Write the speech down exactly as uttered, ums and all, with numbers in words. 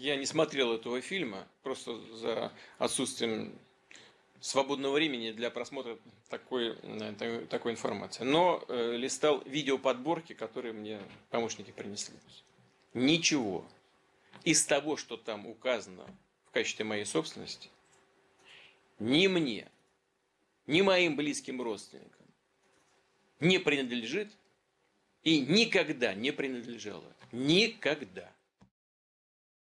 Я не смотрел этого фильма, просто за отсутствием свободного времени для просмотра такой, такой информации. Но э, листал видеоподборки, которые мне помощники принесли. Ничего из того, что там указано в качестве моей собственности, ни мне, ни моим близким родственникам не принадлежит и никогда не принадлежало. Никогда.